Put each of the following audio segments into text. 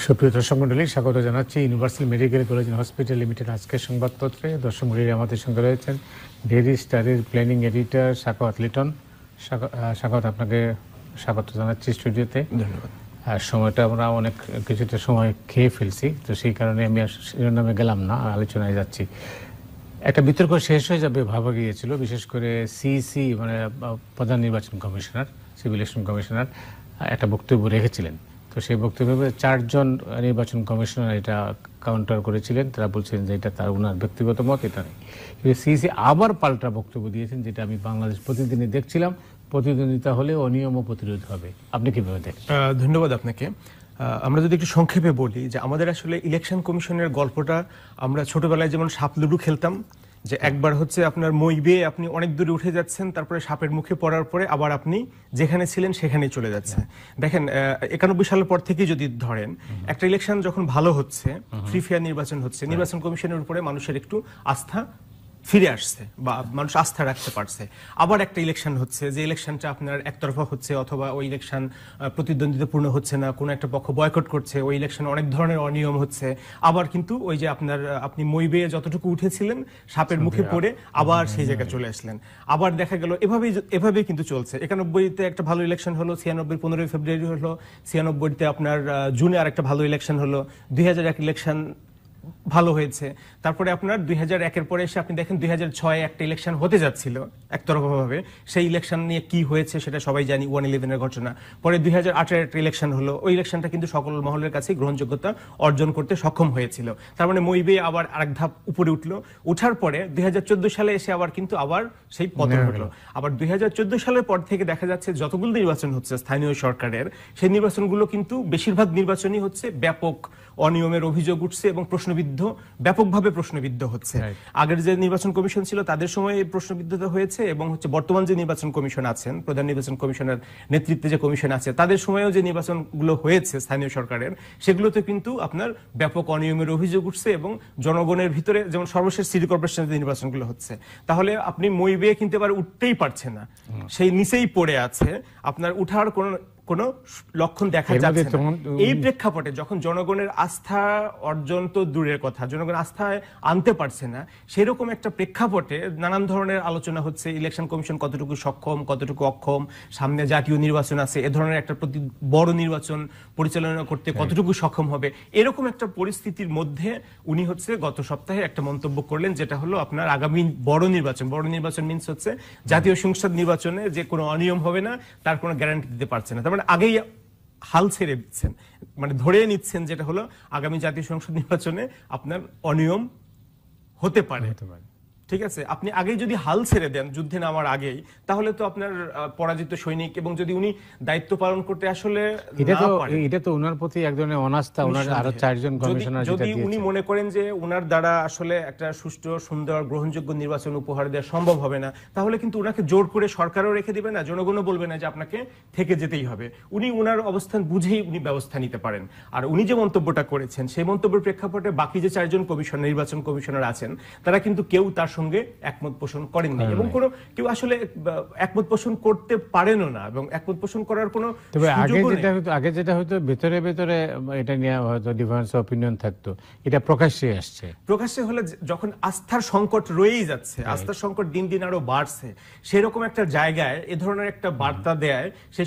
সুপ্রিয় দর্শক মণ্ডলী, স্বাগত জানাচ্ছি universal medical college and hospital limited আজকের সংবাদপত্রে। দর্শক মণ্ডলী, আমাদের সঙ্গে রয়েছেন ডেইলি স্টারের প্ল্যানিং এডিটর সাখাওয়াত লিটন। সাখাওয়াত, আপনাকে স্বাগত জানাচ্ছি স্টুডিওতে। ধন্যবাদ। সময়টা আমরা অনেক কিছুটা সময় খেয়ে ফেলছি, তো সেই কারণে আমি শিরোনামে গেলাম না, আলোচনায় যাচ্ছি। একটা বিতর্ক শেষ হয়ে যাবে ভাবা গিয়েছিল, বিশেষ করে সিইসি মানে প্রধান নির্বাচন কমিশনার, সিভিল ইলেকশন কমিশনার একটা বক্তব্য রেখেছিলেন। তো সেই বক্তব্যে 4 জন নির্বাচন কমিশনার এটা কাউন্টার করেছিলেন। তারা বলছেন যে এটা তার ওনার ব্যক্তিগত মত, এটা নেই। কিন্তু সিইসি আবার পাল্টা বক্তব্য দিয়েছেন, যেটা আমি বাংলাদেশ প্রতিদিনই দেখছিলাম, প্রতিদ্বন্দ্বিতা হলে অনিয়ম প্রতিরোধ হবে। আপনি কিভাবে দেখেন? ধন্যবাদ আপনাকে। আমরা যদি একটু সংক্ষেপে বলি যে আমাদের আসলে ইলেকশন কমিশনের গল্পটা, আমরা ছোটবেলায় যেমন সাপ লুডু খেলতাম, যে একবার হচ্ছে আপনার মই বেয়ে আপনি অনেক দূরে উঠে যাচ্ছেন, তারপরে সাপের মুখে পড়ার পরে আবার আপনি যেখানে ছিলেন সেখানেই চলে যাচ্ছেন। দেখেন 91 সালের পর থেকে যদি ধরেন, একটা ইলেকশন যখন ভালো হচ্ছে, ফ্রি ফেয়ার নির্বাচন হচ্ছে, নির্বাচন কমিশনের উপরে মানুষের একটু আস্থা ফিরে আসছে বা মানুষ আস্থা রাখতে পারছে। আবার একটা ইলেকশন হচ্ছে, যে ইলেকশনটা আপনার একতরফা হচ্ছে, অথবা ওই ইলেকশন প্রতিদ্বন্দ্বিতাপূর্ণ হচ্ছে না, কোনো একটা পক্ষ বয়কট করছে, ওই ইলেকশন অনেক ধরনের অনিয়ম হচ্ছে। আবার কিন্তু ওই যে আপনি মই বেয়ে যতটুকু উঠেছিলেন, সাপের মুখে পড়ে আবার সেই জায়গায় চলে আসলেন। আবার দেখা গেল এভাবেই কিন্তু চলছে। 91-তে একটা ভালো ইলেকশন হলো, 96 15 ফেব্রুয়ারি হলো, 96-তে আপনার জুনে আর একটা ভালো ইলেকশন হলো, 2001 ইলেকশন ভালো হয়েছে। তারপরে আপনার 2001-এর পরে এসে আপনি দেখেন 2006-এ একটা ইলেকশন হতে যাচ্ছিল একতরফাভাবে, সেই ইলেকশন নিয়ে কি হয়েছে সেটা সবাই জানি, 1/11-এর ঘটনা। পরে 2008-এর একটা ইলেকশন হলো, ওই ইলেকশনটা কিন্তু সকল মহলের কাছে গ্রহণযোগ্যতা অর্জন করতে সক্ষম হয়েছিল। তার মানে মই বেয়ে আবার আরেক ধাপ উপরে উঠলো। উঠার পরে 2014 সালে এসে আবার কিন্তু আবার সেই পতন হলো। আবার 2014 সালের পর থেকে দেখা যাচ্ছে যতগুলো নির্বাচন হচ্ছে স্থানীয় সরকারের, সেই নির্বাচনগুলো কিন্তু বেশিরভাগ নির্বাচনই হচ্ছে ব্যাপক অনিয়মের অভিযোগ উঠছে এবং ব্যাপকভাবে প্রশ্নবিদ্ধ হচ্ছে। আগের যে নির্বাচন কমিশন ছিল তাদের সময় প্রশ্নবিদ্ধতা হয়েছে, এবং হচ্ছে বর্তমান যে নির্বাচন কমিশন আছেন, প্রধান নির্বাচন কমিশনের নেতৃত্বে যে কমিশন আছে, তাদের সময়ও যে নির্বাচনগুলো হয়েছে স্থানীয় সরকারের, সেগুলোতে কিন্তু আপনার ব্যাপক অনিয়মের অভিযোগ উঠছে। এবং জনগণের ভিতরে, যেমন সর্বশেষ সিটি কর্পোরেশনের যে নির্বাচনগুলো হচ্ছে, তাহলে আপনি মই বেয়ে কিন্তু এবার উঠতেই পারছে না, সেই নিচেই পড়ে আছে, আপনার উঠার কোনো লক্ষণ দেখা যাচ্ছে না। এই প্রেক্ষাপটে যখন জনগণের আস্থা অর্জন তো দূরের কথা, জনগণ আস্থায় আনতে পারছে না, সেরকম একটা প্রেক্ষাপটে নানান ধরনের আলোচনা হচ্ছে। ইলেকশন কমিশন কতটুকু সক্ষম, কতটুকু অক্ষম, সামনে জাতীয় নির্বাচন আছে, এ ধরনের একটা বড় নির্বাচন পরিচালনা করতে কতটুকু সক্ষম হবে, এরকম একটা পরিস্থিতির মধ্যে উনি হচ্ছে গত সপ্তাহে একটা মন্তব্য করলেন, যেটা হলো আপনার আগামী বড় নির্বাচন মিন্স হচ্ছে জাতীয় সংসদ নির্বাচনে যে কোনো অনিয়ম হবে না, তার কোনো গ্যারান্টি দিতে পারছে না। মানে আগেই হাল ছেড়ে দিচ্ছেন, মানে ধরে নিচ্ছেন যেটা হলো আগামী জাতীয় সংসদ নির্বাচনে আপনার অনিয়ম হতে পারে। ঠিক আছে, আপনি আগেই যদি হাল ছেড়ে দেন যুদ্ধে নামার আগেই, তাহলে তো আপনার পরাজিত সৈনিক, এবং যদি উনি দায়িত্ব পালন করতে আসলে এটা তো ওনার প্রতি এক ধরনের অনাস্থা। ওনার আরো 4 জন কমিশনার, যদি উনি মনে করেন যে ওনার দ্বারা আসলে একটা সুষ্ঠু, সুন্দর, গ্রহণযোগ্য নির্বাচন উপহার দেওয়া সম্ভব হবে না, তাহলে কিন্তু ওনাকে জোর করে সরকারও রেখে দিবে না, জনগণও বলবে না যে আপনাকে থেকে যেতেই হবে। উনি ওনার অবস্থান বুঝেই উনি ব্যবস্থা নিতে পারেন। আর উনি যে মন্তব্যটা করেছেন, সেই মন্তব্যের প্রেক্ষাপটে বাকি যে 4 জন নির্বাচন কমিশনার আছেন, তারা কিন্তু কেউ তার সঙ্গে একমত পোষণ করেননি, এবং কেউ আসলে একমত পোষণ করতে পারেনও না, এবং একমত পোষণ করার কোনো আগে যেটা হয়তো ভেতরে ভেতরে এটা নিয়ে হয়তো ডিফারেন্স অপিনিয়ন থাকতো, এটা প্রকাশ্যে হলে যখন আস্থার সংকট রয়েই যাচ্ছে, আস্থার সংকট দিন দিন আরো বাড়ছে, সেরকম একটা জায়গায় এ ধরনের একটা বার্তা দেয় সেই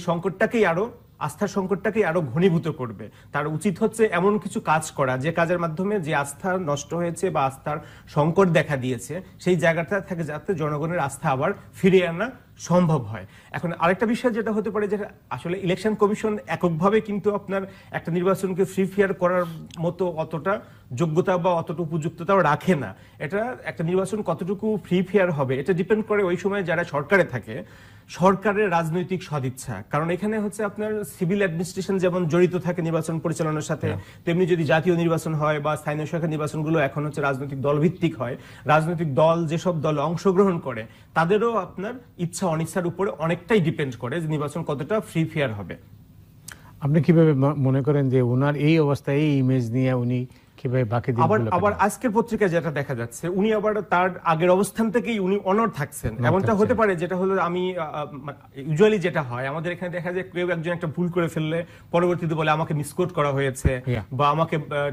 আস্থার সংকটটাকে আরো ঘনীভূত করবে। তার উচিত হচ্ছে এমন কিছু কাজ করা, যে কাজের মাধ্যমে যে আস্থা নষ্ট হয়েছে বা আস্থার সংকট দেখা দিয়েছে, সেই জায়গাটা থেকে যাতে জনগণের আস্থা আবার ফিরিয়ে আনা সম্ভব হয়। এখন আরেকটা বিষয় যেটা হতে পারে, যে আসলে ইলেকশন কমিশন এককভাবে কিন্তু আপনার একটা নির্বাচনকে ফ্রি ফেয়ার করার মতো অতটা যোগ্যতা বা অতটা উপযুক্ততাও রাখে না। এটা একটা নির্বাচন কতটুকু ফ্রি ফেয়ার হবে, এটা ডিপেন্ড করে ওই সময় যারা সরকারে থাকে, সরকারের রাজনৈতিক সদিচ্ছা। কারণ এখানে হচ্ছে আপনার সিভিল অ্যাডমিনিস্ট্রেশন যেমন জড়িত থাকে নির্বাচন পরিচালনার সাথে, তেমনি যদি জাতীয় নির্বাচন হয় বা স্থানীয় সরকার নির্বাচনগুলো এখন হচ্ছে রাজনৈতিক দল ভিত্তিক হয়, রাজনৈতিক দল যেসব দল অংশগ্রহণ করে তাদেরও আপনার ইচ্ছা অনিচ্ছার উপরে অনেকটাই ডিপেন্ড করে যে নির্বাচন কতটা ফ্রি ফেয়ার হবে। আপনি কিভাবে মনে করেন যে ওনার এই অবস্থা, এই ইমেজ নিয়ে উনি কিভাবে বাকি আবার আজকের পত্রিকায় যেটা দেখা যাচ্ছে উনি আবার তার আগের অবস্থান থেকেই উনি অনড় থাকছেন। এমনটা হতে পারে, যেটা হলো আমি ইউজুয়ালি যেটা হয় আমাদের এখানে দেখা যায় কেউ একজন একটা ভুল করে ফেললে পরবর্তীতে বলে আমাকে মিসকোট করা হয়েছে বা আমাকে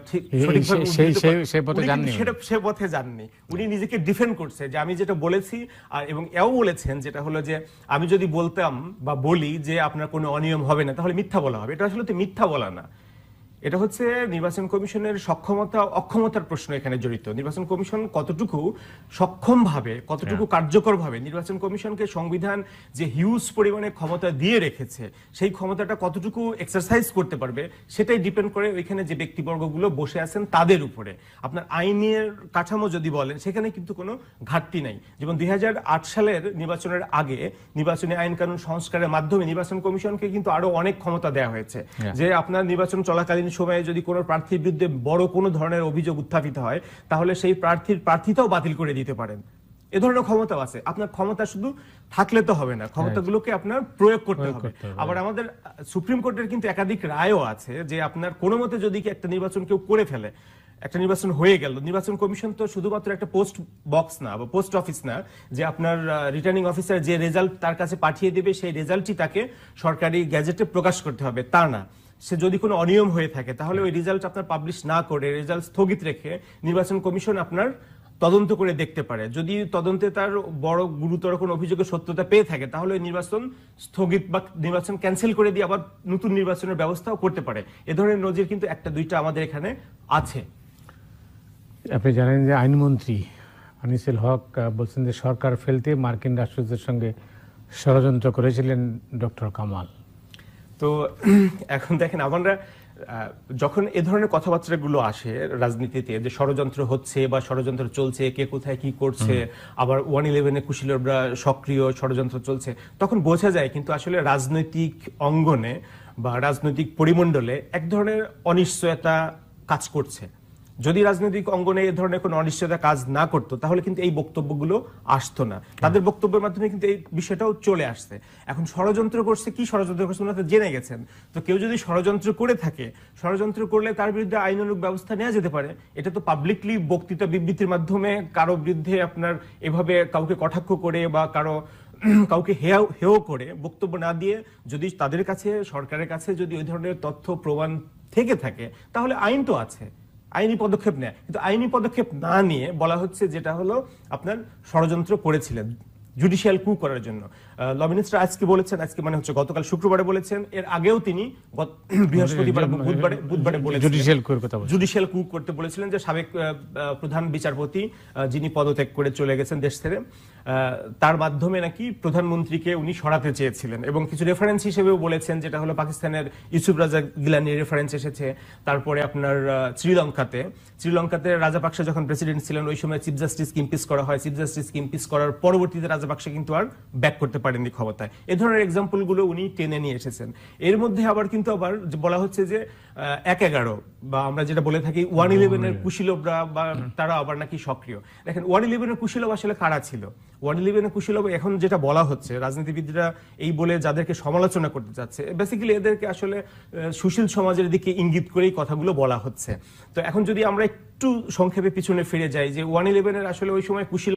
সে পথে যাননি, উনি নিজেকে ডিফেন্ড করছে যে আমি যেটা বলেছি। আর এবং এও বলেছেন যেটা হলো যে আমি যদি বলতাম বা বলি যে আপনার কোনো অনিয়ম হবে না তাহলে মিথ্যা বলা হবে। এটা আসলে তো মিথ্যা বলা না, এটা হচ্ছে নির্বাচন কমিশনের সক্ষমতা অক্ষমতার প্রশ্ন এখানে জড়িত। নির্বাচন কমিশন কতটুকু সক্ষমভাবে, কতটুকু কার্যকরভাবে নির্বাচন কমিশনকে সংবিধান যে হিউজ পরিমাণে ক্ষমতা দিয়ে রেখেছে সেই ক্ষমতাটা কতটুকু এক্সারসাইজ করতে পারবে সেটাই ডিপেন্ড করে ওইখানে যে ব্যক্তিবর্গগুলো বসে আছেন তাদের উপরে। আপনার আইনের কাঠামো যদি বলেন সেখানে কিন্তু কোনো ঘাটতি নাই। যেমন 2008 সালের নির্বাচনের আগে নির্বাচনী আইন কানুন সংস্কারের মাধ্যমে নির্বাচন কমিশনকে কিন্তু আরো অনেক ক্ষমতা দেওয়া হয়েছে, যে আপনার নির্বাচন চলাকালীন সময়ে যদি কোনো প্রার্থীর বিরুদ্ধে বড় কোনো ধরনের অভিযোগ উত্থাপিত হয় তাহলে সেই প্রার্থিতাও বাতিল করে দিতে পারেন। এ ধরনের ক্ষমতাও আছে। আপনার ক্ষমতা শুধু থাকলে তো হবে না, ক্ষমতাগুলোকে আপনার প্রয়োগ করতে হবে। আবার আমাদের সুপ্রিম কোর্টের কিন্তু একাধিক রায়ও আছে যে আপনার কোনো মতে যদি একটা নির্বাচন কেউ করে ফেলে, একটা নির্বাচন হয়ে গেল, নির্বাচন কমিশন তো শুধুমাত্র একটা পোস্ট বক্স না বা পোস্ট অফিস না যে আপনার রিটার্নিং অফিসার যে রেজাল্ট তার কাছে পাঠিয়ে দেবে সেই রেজাল্টই তাকে সরকারি গ্যাজেটে প্রকাশ করতে হবে, তা না। সে যদি কোনো অনিয়ম হয়ে থাকে তাহলে ওই রেজাল্ট আপনার পাবলিশ না করে রেজাল্ট স্থগিত রেখে নির্বাচন কমিশন আপনার তদন্ত করে দেখতে পারে। যদি তদন্তে তার বড় গুরুতর কোনো অভিযোগের সত্যতা পেয়ে থাকে তাহলে নির্বাচন স্থগিত বা নির্বাচন ক্যান্সেল করে দিয়ে আবার নতুন নির্বাচনের ব্যবস্থাও করতে পারে। এ ধরনের নজির কিন্তু একটা দুইটা আমাদের এখানে আছে। আপনি জানেন যে আইনমন্ত্রী আনিসুল হক বলছেন যে সরকার ফেলতে মার্কিন রাষ্ট্রদূতের সঙ্গে ষড়যন্ত্র করেছিলেন ডক্টর কামাল। তো এখন দেখেন আমরা যখন এ ধরনের কথাবার্তাগুলো আসে রাজনীতিতে যে ষড়যন্ত্র হচ্ছে বা ষড়যন্ত্র চলছে, কে কোথায় কি করছে, আবার 111-এ কুশলীরা সক্রিয় ষড়যন্ত্র চলছে, তখন বোঝা যায় কিন্তু আসলে রাজনৈতিক অঙ্গনে বা রাজনৈতিক পরিমণ্ডলে এক ধরনের অনিশ্চয়তা কাজ করছে। যদি রাজনৈতিক অঙ্গনে এই ধরনের কোনো অনিশ্চয়তা কাজ না করতো তাহলে কিন্তু এই বক্তব্যগুলো আসতো না। তাদের বক্তব্যের মাধ্যমে কিন্তু এই বিষয়টাও চলে আসছে। এখন ষড়যন্ত্র করছে, কি ষড়যন্ত্র করছে ওনারা জেনে গেছেন। তো কেউ যদি ষড়যন্ত্র করে থাকে, ষড়যন্ত্র করলে তার বিরুদ্ধে আইনানুগ ব্যবস্থা নেওয়া যেতে পারে। এটা তো পাবলিকলি বক্তৃতা বিবৃতির মাধ্যমে কারো বিরুদ্ধে আপনার এভাবে কাউকে কটাক্ষ করে বা কাউকে হেয় করে বক্তব্য না দিয়ে যদি তাদের কাছে, সরকারের কাছে যদি ওই ধরনের তথ্য প্রমাণ থেকে থাকে তাহলে আইন তো আছে, আইনি পদক্ষেপ নেয়। কিন্তু আইনি পদক্ষেপ না নিয়ে বলা হচ্ছে যেটা হলো আপনার ষড়যন্ত্র করেছিলেন জুডিশিয়াল কু করার জন্য। ল মিনিস্টার আজকে বলেছেন, আজকে মানে হচ্ছে গতকাল শুক্রবারে বলেছেন, এর আগেও তিনি বৃহস্পতিবার বুধবারে বলেছেন জুডিশিয়াল কু করতে বলেছিলেন যে সাবেক প্রধান বিচারপতি যিনি পদত্যাগ করে চলে গেছেন দেশ ছেড়ে, তার মাধ্যমে নাকি প্রধানমন্ত্রীকে উনি সরাতে চেয়েছিলেন। এবং কিছু রেফারেন্স হিসেবেও বলেছেন যেটা হলো পাকিস্তানের ইউসুফ রাজা গিলানির রেফারেন্স এসেছে। তারপরে আপনার শ্রীলঙ্কাতে রাজাপাকসে যখন প্রেসিডেন্ট ছিলেন ওই সময় চিফ জাস্টিসকে ইমপিচ করা হয়। চিফ জাস্টিসকে ইমপিচ করার পরবর্তীতে রাজাপাকসে কিন্তু আর ব্যাক করতে পারেননি ক্ষমতায়। এ ধরনের এক্সাম্পল গুলো উনি টেনে নিয়ে এসেছেন। এর মধ্যে আবার কিন্তু আবার বলা হচ্ছে যে 1-11 বা আমরা যেটা বলে থাকি 111-এর কুশীলবরা বা তারা আবার নাকি সক্রিয়। দেখেন 111-এর কুশীলব আসলে কারা ছিল? 111-এর কুশীলব এখন যেটা বলা হচ্ছে, রাজনীতিবিদরা এই বলে যাদেরকে সমালোচনা করতে যাচ্ছে, বেসিক্যালি এদেরকে আসলে সুশীল সমাজের দিকে ইঙ্গিত করেই কথাগুলো বলা হচ্ছে। তো এখন যদি আমরা একটু সংক্ষেপে পিছনে ফিরে যাই যে 111-এর আসলে ওই সময় কুশীলবরা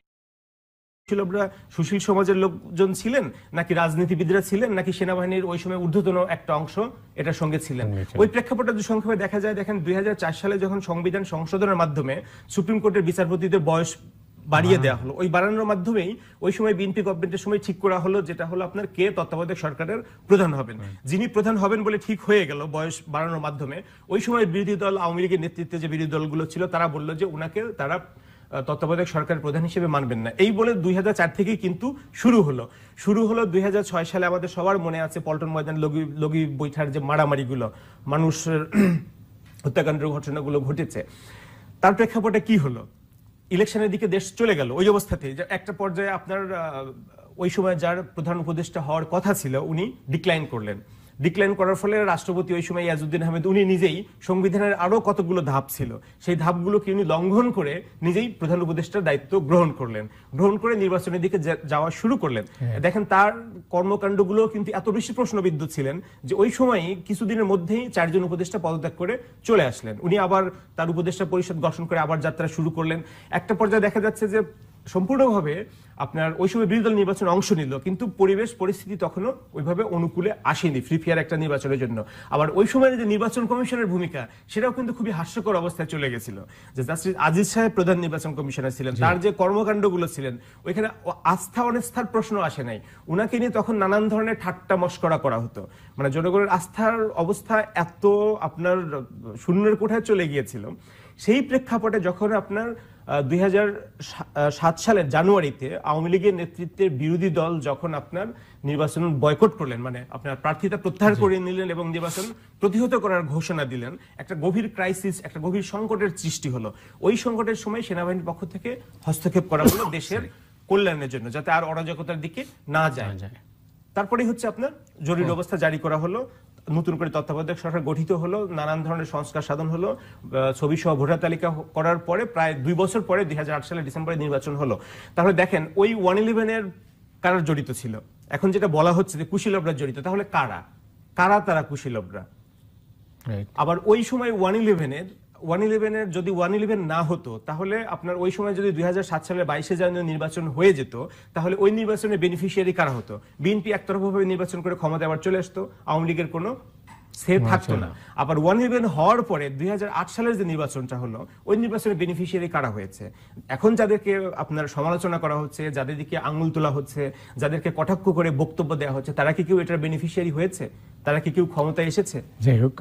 সুশীল সমাজের লোকজন ছিলেন নাকি রাজনীতিবিদরা ছিলেন নাকি সেনাবাহিনীর ওই সময় ঊর্ধ্বতন একটা অংশ এটার সঙ্গে ছিলেন? ওই প্রেক্ষাপটে যদি সংক্ষেপে দেখা যায়, দেখেন 2004 সালে যখন সংবিধান সংশোধনের মাধ্যমে সুপ্রিম কোর্টের বিচারপতিদের বয়স বাড়িয়ে দেওয়া হলো, ওই বাড়ানোর মাধ্যমেই ওই সময় বিএনপি গভর্নমেন্টের সময় ঠিক করা হলো যেটা হলো আপনার কে তত্ত্বাবধায়ক সরকারের প্রধান হবেন। যিনি প্রধান হবেন বলে ঠিক হয়ে গেল বয়স বাড়ানোর মাধ্যমে, ওই সময় বিরোধী দল আওয়ামী লীগের নেতৃত্বে যে বিরোধী দলগুলো ছিল তারা বললো যে ওনাকে তারা তত্ত্বাবধায়ক সরকারের প্রধান হিসেবে মানবেন না। এই বলে 2004 থেকেই কিন্তু শুরু হলো 2006 সালে আমাদের সবার মনে আছে পল্টন ময়দান লগি বৈঠার যে মারামারিগুলো, মানুষের হত্যাকাণ্ডের ঘটনাগুলো ঘটেছে। তার প্রেক্ষাপটে কি হলো? ইলেকশনের দিকে দেশ চলে গেল ওই অবস্থাতেই যে একটা পর্যায়ে আপনার ওই সময় যার প্রধান উপদেষ্টা হওয়ার কথা ছিল উনি ডিক্লাইন করলেন। ডিক্লাইন করার ফলে রাষ্ট্রপতি ওই সময় ইয়াজউদ্দিন আহমেদ উনি নিজেই সংবিধানের আরো কতগুলো ধাপ ছিল সেই ধাপগুলোকে উনি লঙ্ঘন করে নিজেই প্রধান উপদেষ্টার দায়িত্ব গ্রহণ করে নির্বাচনের দিকে যাওয়া শুরু করলেন। দেখেন তার কর্মকাণ্ডগুলো কিন্তু এত বেশি প্রশ্নবিদ্ধ ছিলেন যে ওই সময়ই কিছুদিনের মধ্যেই 4 জন উপদেষ্টা পদত্যাগ করে চলে আসলেন। উনি আবার তার উপদেষ্টা পরিষদ গঠন করে আবার যাত্রা শুরু করলেন। একটা পর্যায়ে দেখা যাচ্ছে যে সম্পূর্ণভাবে আপনার ওই সময় বিরোধী দল নির্বাচনে অংশ নিল, কিন্তু পরিবেশ পরিস্থিতি তখনও ওইভাবে অনুকূলে আসেনি ফ্রি ফেয়ার একটা নির্বাচনের জন্য। আবার ওই সময়ের যে নির্বাচন কমিশনের ভূমিকা সেটাও কিন্তু খুবই হাস্যকর অবস্থায় চলে গেছিল। যে জাস্টিস আজিজ সাহেব প্রধান নির্বাচন কমিশনার ছিলেন, তার যে কর্মকাণ্ডগুলো ছিলেন ওইখানে আস্থা অনাস্থার প্রশ্ন আসে নাই। উনাকে নিয়ে তখন নানান ধরনের ঠাট্টা মশকরা করা হতো, মানে জনগণের আস্থার অবস্থা এত আপনার শূন্যের কোঠায় চলে গিয়েছিল। সেই প্রেক্ষাপটে যখন আপনার 2007 সালের জানুয়ারিতে আওয়ামী লীগের নেতৃত্বের বিরোধী দল যখন আপনার নির্বাচন বয়কট করলেন, মানে আপনার প্রার্থিতা প্রত্যাহার করে নিলেন এবং নির্বাচন প্রতিহত করার ঘোষণা দিলেন, একটা গভীর ক্রাইসিস, একটা গভীর সংকটের সৃষ্টি হলো। ওই সংকটের সময় সেনাবাহিনীর পক্ষ থেকে হস্তক্ষেপ করা হলো দেশের কল্যাণের জন্য, যাতে আর অরাজকতার দিকে না যায়। তারপরেই হচ্ছে আপনার জরুরি অবস্থা জারি করা হলো, নতুন করে তত্ত্বাবধায়ক সরকার গঠিত হলো, নানান ধরনের সংস্কার সাধন হলো, ছবি সহ ভোটার তালিকা করার পরে প্রায় 2 বছর পরে 2008 সালের ডিসেম্বরে নির্বাচন হলো। তাহলে দেখেন ওই 111-এর কারা জড়িত ছিল? এখন যেটা বলা হচ্ছে যে কুশীলবরা জড়িত, তাহলে কারা তারা কুশীলবরা? আবার ওই সময় 111-এর যদি 111 না হতো তাহলে আপনার ওই সময় যদি 2007 সালের 22 জানুয়ারি নির্বাচন হয়ে যেত, তাহলে ওই নির্বাচনের বেনিফিশিয়ারি কারা হতো? বিএনপি একতরফাভাবে নির্বাচন করে ক্ষমতা আবার চলে আসতো, আওয়ামী লীগের কোনো সে থাকতো না। আবার 111 হওয়ার পরে 2008 সালের যে নির্বাচনটা হলো ওই নির্বাচনের বেনিফিশিয়ারি কারা হয়েছে? এখন যাদেরকে আপনার সমালোচনা করা হচ্ছে, যাদের দিকে আঙুল তোলা হচ্ছে, যাদেরকে কটাক্ষ করে বক্তব্য দেওয়া হচ্ছে, তারা কি কেউ এটার বেনিফিশিয়ারি হয়েছে? তারা কি কেউ ক্ষমতায় এসেছে? যাই হোক,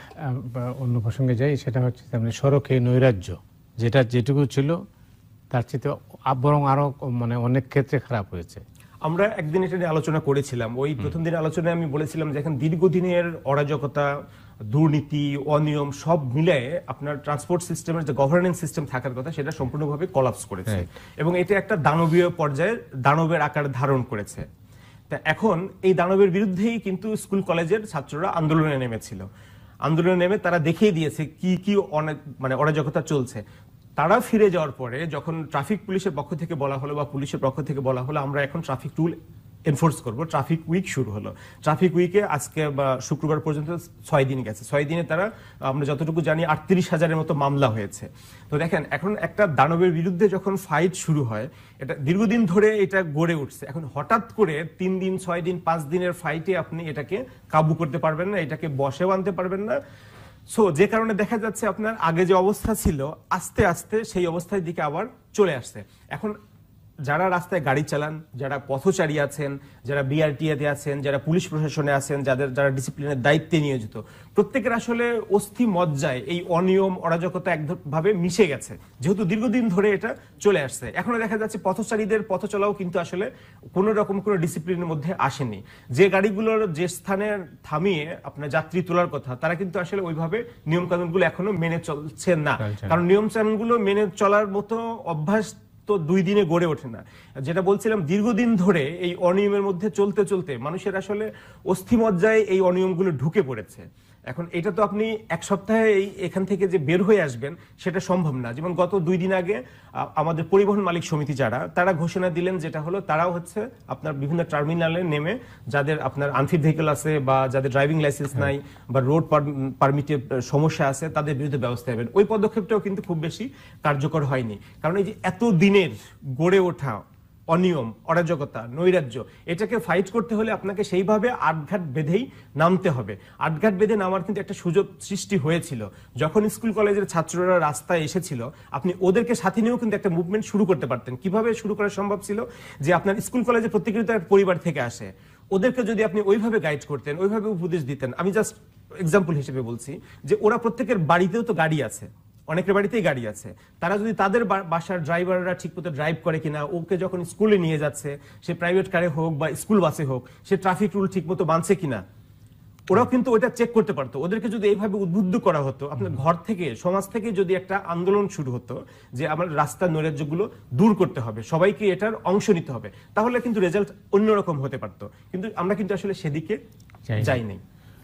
অন্য প্রসঙ্গে যাই, সেটা হচ্ছে সড়কে নৈরাজ্য যেটুকু ছিল তার চেয়ে বরং আরো মানে অনেক ক্ষেত্রে খারাপ হয়েছে। আমরা একদিন এটা নিয়ে আলোচনা করেছিলাম। ওই প্রথম দিনের আলোচনায় আমি বলেছিলাম যে এখন দীর্ঘদিনের অরাজকতা, দুর্নীতি, অনিয়ম সব মিলিয়ে আপনার ট্রান্সপোর্ট সিস্টেমের যে গভর্নেন্স সিস্টেম থাকার কথা সেটা সম্পূর্ণভাবে কলাপস করেছে এবং এটা একটা দানবীয় পর্যায়ে দানবের আকার ধারণ করেছে। তা এখন এই দানবের বিরুদ্ধেই কিন্তু স্কুল কলেজের ছাত্ররা আন্দোলনে নেমেছিল। আন্দোলনে নেমে তারা দেখিয়ে দিয়েছে কি কি মানে অরাজকতা চলছে। তারা ফিরে যাওয়ার পরে যখন ট্রাফিক পুলিশের পক্ষ থেকে বলা হলো বা পুলিশের পক্ষ থেকে বলা হলো আমরা এখন ট্রাফিক রুল এনফোর্স করব, ট্রাফিক উইক শুরু হলো। ট্রাফিক উইকে আজকে বা শুক্রবার পর্যন্ত 6 দিন গেছে। 6 দিনে তারা আমরা যতটুকু জানি 38,000-এর মতো মামলা হয়েছে। তো দেখেন এখন একটা দানবের বিরুদ্ধে যখন ফাইট শুরু হয়, এটা দীর্ঘদিন ধরে এটা গড়ে উঠছে, এখন হঠাৎ করে 3 দিন 6 দিন 5 দিনের ফাইটে আপনি এটাকে কাবু করতে পারবেন না, এটাকে বশেও আনতে পারবেন না। সো যে কারণে দেখা যাচ্ছে আপনার আগে যে অবস্থা ছিল আস্তে আস্তে সেই অবস্থার দিকে আবার চলে আসছে। এখন যারা রাস্তায় গাড়ি চালান, যারা পথচারী আছেন, যারা বিআরটিএতে আছেন, যারা পুলিশ প্রশাসনে আছেন, যারা ডিসিপ্লিনের দায়িত্বে নিয়োজিত, প্রত্যেকের আসলে অস্থি মজ্জায় এই অনিয়ম অরাজকতা একভাবে মিশে গেছে, যেহেতু দীর্ঘদিন ধরে এটা চলে আসছে। এখনো দেখা যাচ্ছে পথচারীদের পথ চলাও কিন্তু আসলে কোনো রকম কোনো ডিসিপ্লিনের মধ্যে আসেনি। যে গাড়িগুলোর যে স্থানে থামিয়ে আপনার যাত্রী তোলার কথা তারা কিন্তু আসলে ওইভাবে নিয়ম কানুনগুলো এখনো মেনে চলছে না, কারণ নিয়ম কানুনগুলো মেনে চলার মতো অভ্যাস তো 2 দিনে গড়ে ওঠে না। যেটা বলছিলাম, দীর্ঘদিন ধরে এই অনিয়মের মধ্যে চলতে চলতে মানুষের আসলে অস্থিমজ্জায় এই অনিয়মগুলো ঢুকে পড়েছে। এখন এটা তো আপনি এক সপ্তাহে এখান থেকে যে বের হয়ে আসবেন সেটা সম্ভব না। যেমন গত 2 দিন আগে আমাদের পরিবহন মালিক সমিতি তারা ঘোষণা দিলেন, যেটা হলো তারাও হচ্ছে আপনার বিভিন্ন টার্মিনালে নেমে যাদের আপনার আনফিট ভেহিকল আছে বা যাদের ড্রাইভিং লাইসেন্স নাই বা রোড পারমিটের সমস্যা আছে তাদের বিরুদ্ধে ব্যবস্থা নেবেন। ওই পদক্ষেপটাও কিন্তু খুব বেশি কার্যকর হয়নি, কারণ এই যে এত দিনের গড়ে ওঠা অনিয়ম অরাজকতা নৈরাজ্য, এটাকে ফাইট করতে হলে আপনাকে সেইভাবে আটঘাট বেঁধেই নামতে হবে। আটঘাট বেঁধে নামার কিন্তু একটা সুযোগ সৃষ্টি হয়েছিল যখন স্কুল কলেজের ছাত্ররা রাস্তায় এসেছিল। আপনি ওদেরকে সাথে নিয়েও কিন্তু একটা মুভমেন্ট শুরু করতে পারতেন। কিভাবে শুরু করা সম্ভব ছিল? যে আপনার স্কুল কলেজে প্রত্যেকেরই তো এক পরিবার থেকে আসে, ওদেরকে যদি আপনি ওইভাবে গাইড করতেন, ওইভাবে উপদেশ দিতেন। আমি জাস্ট এক্সাম্পল হিসেবে বলছি যে ওরা প্রত্যেকের বাড়িতেও তো গাড়ি আছে, অনেকের বাড়িতেই গাড়ি আছে, তারা যদি তাদের বাসার ড্রাইভাররা ঠিকমতো ড্রাইভ করে কিনা, ওকে যখন স্কুলে নিয়ে যাচ্ছে সে প্রাইভেট কারে হোক বা স্কুল বাসে হোক সে ট্রাফিক রুল ঠিকমতো মানছে কিনা, ওরাও কিন্তু ওটা চেক করতে পারতো। ওদেরকে যদি এইভাবে উদ্বুদ্ধ করা হতো, আপনার ঘর থেকে সমাজ থেকে যদি একটা আন্দোলন শুরু হতো যে আমার রাস্তার নৈরাজ্যগুলো দূর করতে হবে, সবাইকে এটার অংশ নিতে হবে, তাহলে কিন্তু রেজাল্ট অন্যরকম হতে পারতো। কিন্তু আমরা কিন্তু আসলে সেদিকে যাইনি।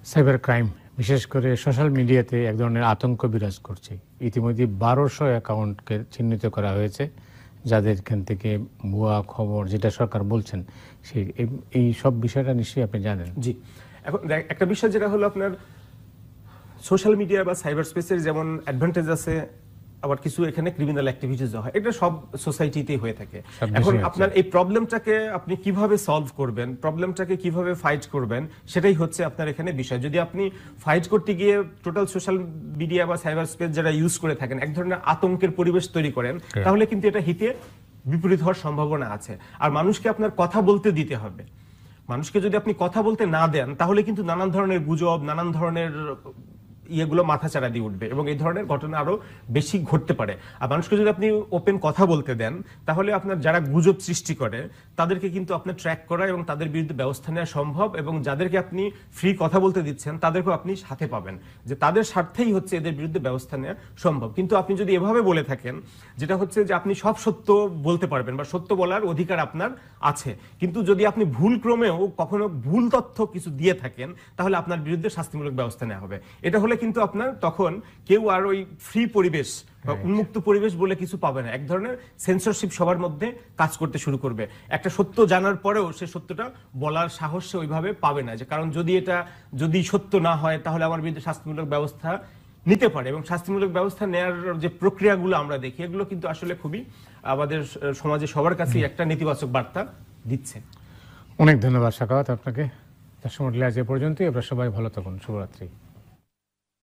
সাইবার ক্রাইম, বিশেষ করে সোশ্যাল মিডিয়াতে এক ধরনের আতঙ্ক বিরাজ করছে। ইতিমধ্যে 1200 অ্যাকাউন্টকে চিহ্নিত করা হয়েছে, যাদের এখান থেকে ভুয়া খবর, যেটা সরকার বলছেন, সেই এই সব বিষয়টা নিশ্চয়ই আপনি জানেন। জি, এখন একটা বিষয় যেটা হলো আপনার সোশ্যাল মিডিয়া বা সাইবার স্পেসের যেমন অ্যাডভান্টেজ আছে, আবার কিছু এখানে ক্রিমিনাল অ্যাক্টিভিটিস হয়, এটা সব সোসাইটিতেই হয়ে থাকে। এখন আপনার এই প্রবলেমটাকে আপনি কিভাবে সলভ করবেন, প্রবলেমটাকে কিভাবে ফাইট করবেন, সেটাই হচ্ছে আপনার এখানে বিষয়। যদি আপনি ফাইট করতে গিয়ে টোটাল সোশ্যাল মিডিয়া বা সাইবার স্পেস যারা ইউজ করে থাকেন এক ধরনের আতঙ্কের পরিবেশ তৈরি করেন, তাহলে কিন্তু এটা হিতে বিপরীত হওয়ার সম্ভাবনা আছে। আর মানুষকে আপনার কথা বলতে দিতে হবে। মানুষকে যদি আপনি কথা বলতে না দেন, তাহলে কিন্তু নানান ধরনের গুজব, নানান ধরনের ইয়েগুলো মাথাচাড়া দিয়ে উঠবে এবং এই ধরনের ঘটনা আরো বেশি ঘটতে পারে। আর মানুষকে যদি আপনি ওপেন কথা বলতে দেন, তাহলে আপনার যারা গুজব সৃষ্টি করে তাদেরকে কিন্তু আপনার ট্র্যাক করা এবং তাদের বিরুদ্ধে ব্যবস্থা নেওয়া সম্ভব, এবং যাদেরকে আপনি ফ্রি কথা বলতে দিচ্ছেন তাদেরকেও আপনি সাথে পাবেন, যে তাদের স্বার্থেই হচ্ছে এদের বিরুদ্ধে ব্যবস্থা নেওয়া সম্ভব। কিন্তু আপনি যদি এভাবে বলে থাকেন, যেটা হচ্ছে যে আপনি সব সত্য বলতে পারবেন বা সত্য বলার অধিকার আপনার আছে, কিন্তু যদি আপনি ভুল ক্রমেও কখনো ভুল তথ্য কিছু দিয়ে থাকেন, তাহলে আপনার বিরুদ্ধে শাস্তিমূলক ব্যবস্থা নেওয়া হবে। এটা হলে কিন্তু আপনার তখন কেউ আর ওই ফ্রি পরিবেশ বা উন্মুক্ত পরিবেশ বলে কিছু পাবে না। এক ধরনের সেন্সরশিপ সবার মধ্যে কাজ করতে শুরু করবে। একটা সত্য জানার পরেও সে সত্যটা বলার সাহস সে ওইভাবে পাবে না, যে কারণ যদি সত্য না হয় তাহলে আমার বিরুদ্ধে শাস্তিমূলক ব্যবস্থা নিতে পারে। এবং শাস্তিমূলক ব্যবস্থা নেওয়ার যে প্রক্রিয়াগুলো আমরা দেখি, এগুলো কিন্তু আসলে খুবই আমাদের সমাজে সবার কাছেই একটা নেতিবাচক বার্তা দিচ্ছে। অনেক ধন্যবাদ সাখাওয়াত আপনাকে। দর্শক মণ্ডলী, আজ এ পর্যন্তই। আপনারা সবাই ভালো থাকুন। শুভরাত্রি।